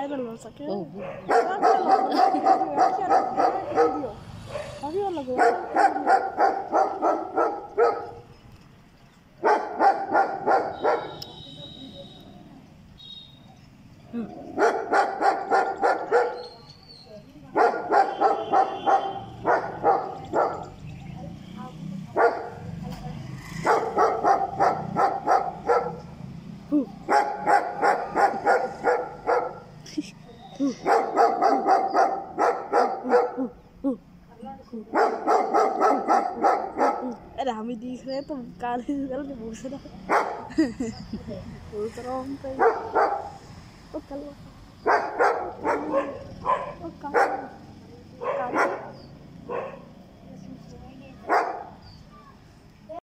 Viral हो सके। अभी और लगो अरे हमें दिख रहे तो काले करके पूछ रहा हूँ तो कल